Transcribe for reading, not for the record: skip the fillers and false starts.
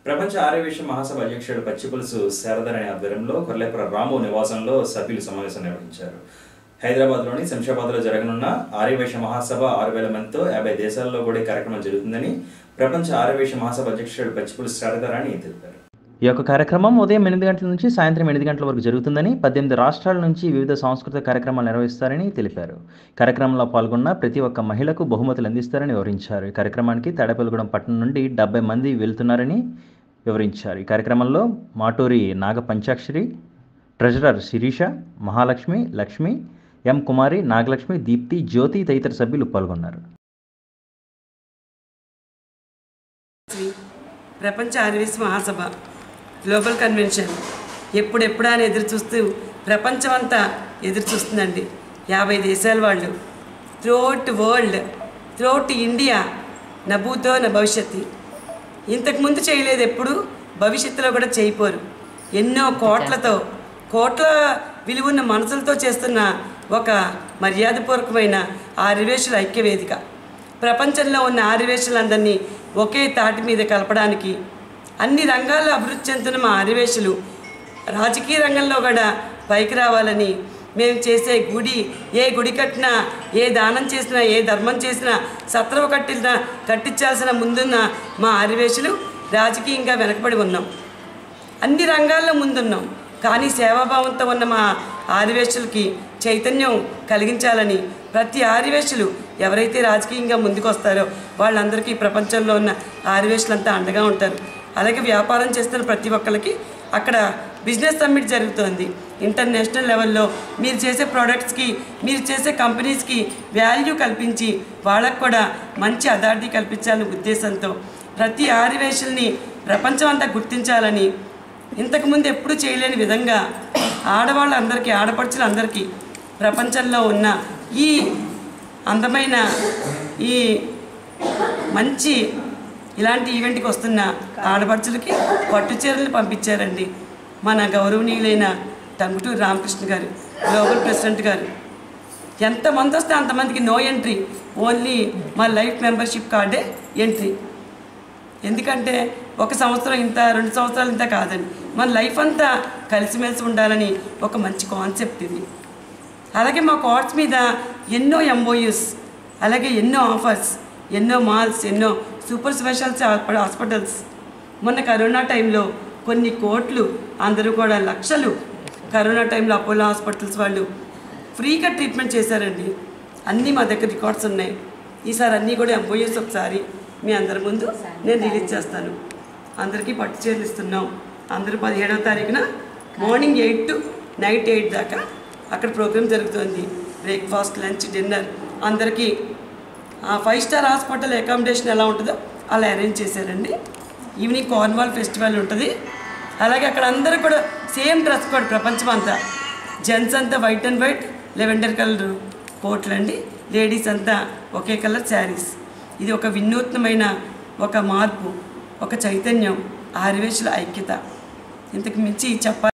ప్రపంచ ఆర్యవేశ మహాసభ అధ్యక్షుడు పచ్చిపులుసు శారదరాణి ఆధ్వర్యంలో కొర్లేపుర రాము నివాసంలో సభ్యులు సమావేశం నిర్వహించారు. హైదరాబాద్లోని శంషాబాద్లో జరగనున్న ఆర్యవేశ మహాసభ 6,000 మందితో 50 దేశాల్లో కూడా కార్యక్రమం జరుగుతుందని ప్రపంచ ఆర్యవేశ మహాసభ అధ్యక్షుడు పచ్చిపులుసు శారదరాణి తెలిపారు. ఈ యొక్క కార్యక్రమం ఉదయం 8 గంటల నుంచి సాయంత్రం 8 గంటల వరకు జరుగుతుందని, 18 రాష్ట్రాల నుంచి వివిధ సాంస్కృతిక కార్యక్రమాలు నిర్వహిస్తారని తెలిపారు. కార్యక్రమంలో పాల్గొన్న ప్రతి ఒక్క మహిళకు బహుమతులు అందిస్తారని వివరించారు. ఈ కార్యక్రమానికి తాడేపల్లిగూడెం పట్టణం నుండి 70 మంది వెళ్తున్నారని వివరించారు. ఈ కార్యక్రమంలో మాటూరి నాగ పంచాక్షరి, ట్రెజరర్ శిరీష, మహాలక్ష్మి, లక్ష్మి, ఎం కుమారి, నాగలక్ష్మి, దీప్తి, జ్యోతి తదితర సభ్యులు పాల్గొన్నారు. ప్రపంచ ఆర్యవేశ మహాసభ గ్లోబల్ కన్వెన్షన్ ఎప్పుడెప్పుడా అని ఎదురు చూస్తూ ప్రపంచం అంతా ఎదురు చూస్తుందండి. 50 దేశాల వాళ్ళు త్రూఅవుట్ వరల్డ్, త్రూఅవుట్ ఇండియా, నభూతో న భవిష్యత్తు. ఇంతకుముందు చేయలేదు, ఎప్పుడు భవిష్యత్తులో కూడా చేయపోరు. ఎన్నో కోట్ల విలువన్న మనసులతో చేస్తున్న ఒక మర్యాదపూర్వకమైన ఆర్యవేశుల ఐక్యవేదిక. ప్రపంచంలో ఉన్న ఆర్యవేశులందరినీ ఒకే తాటి మీద కలపడానికి అన్ని రంగాల్లో అభివృద్ధి చెందుతున్న మా ఆర్యవేశులు రాజకీయ రంగంలో కూడా పైకి రావాలని మేము చేసే ఏ గుడి కట్టినా, ఏ దానం చేసినా, ఏ ధర్మం చేసినా, సత్రవ కట్టించాల్సిన ముందున్న మా ఆర్యవేశులు రాజకీయంగా వెనకబడి ఉన్నాం. అన్ని రంగాల్లో ముందున్నాం. కానీ సేవాభావంతో ఉన్న మా ఆర్యవేశులకి చైతన్యం కలిగించాలని ప్రతి ఆర్యవేశులు ఎవరైతే రాజకీయంగా ముందుకు వస్తారో వాళ్ళందరికీ ప్రపంచంలో ఉన్న ఆర్యవేశులంతా అండగా ఉంటారు. అలాగే వ్యాపారం చేస్తున్న ప్రతి ఒక్కరికి అక్కడ బిజినెస్ సమ్మిట్ జరుగుతుంది. ఇంటర్నేషనల్ లెవెల్లో మీరు చేసే ప్రోడక్ట్స్కి, మీరు చేసే కంపెనీస్కి వాల్యూ కల్పించి వాళ్ళకు కూడా మంచి అథారిటీ కల్పించాలనే ఉద్దేశంతో ప్రతి ఆర్యవేశుల్ని ప్రపంచం అంతా గుర్తించాలని, ఇంతకుముందు ఎప్పుడూ చేయలేని విధంగా ఆడవాళ్ళందరికీ, ఆడపడుచులందరికీ ప్రపంచంలో ఉన్న ఈ అందమైన ఈ మంచి ఇలాంటి ఈవెంట్కి వస్తున్న ఆడపడుచులకి పట్టు చీరలు పంపించారండి. మన గౌరవనీయులైన టంగుటూరి రామకృష్ణ గారు, గ్లోబల్ ప్రెసిడెంట్ గారు. ఎంతమంది వస్తే అంతమందికి నో ఎంట్రీ, ఓన్లీ మా లైఫ్ మెంబర్షిప్ కార్డే ఎంట్రీ. ఎందుకంటే 1 సంవత్సరం ఇంత, 2 సంవత్సరాలు ఇంత కాదండి, మన లైఫ్ అంతా కలిసిమెలిసి ఉండాలని ఒక మంచి కాన్సెప్ట్ ఇది. అలాగే మా కార్డ్స్ మీద ఎన్నో ఎంఓయూస్, అలాగే ఎన్నో ఆఫర్స్, ఎన్నో మాల్స్, ఎన్నో సూపర్ స్పెషాలిటీ హాస్పిటల్స్. మొన్న కరోనా టైంలో కొన్ని కోట్లు, అందరూ కూడా లక్షలు కరోనా టైంలో అపోలో హాస్పిటల్స్ వాళ్ళు ఫ్రీగా ట్రీట్మెంట్ చేశారండి. అన్నీ మా దగ్గర రికార్డ్స్ ఉన్నాయి. ఈసారి అన్నీ కూడా ఎంఓయూస్ ఒకసారి మీ అందరి ముందు నేను రిలీజ్ చేస్తాను. అందరికీ పట్టు చీరలు ఇస్తున్నాం. అందరూ 17వ తారీఖున మార్నింగ్ 8 to నైట్ 8 దాకా అక్కడ ప్రోగ్రామ్ జరుగుతుంది. బ్రేక్ఫాస్ట్, లంచ్, డిన్నర్ అందరికీ 5 స్టార్ హాస్పిటల్ అకామిడేషన్ ఎలా ఉంటుందో అలా అరేంజ్ చేశారండి. ఈవినింగ్ కార్నివాల్ ఫెస్టివల్ ఉంటుంది. అలాగే అక్కడ అందరూ కూడా సేమ్ డ్రెస్ కోడ్, ప్రపంచం అంతా జెంట్స్ అంతా white and white lavender colour కోట్లు అండి, లేడీస్ అంతా ఒకే కలర్ శారీస్. ఇది ఒక వినూత్నమైన ఒక మార్పు, ఒక చైతన్యం, ఆర్యవేశుల ఐక్యత. ఇంతకు మించి చెప్పాలి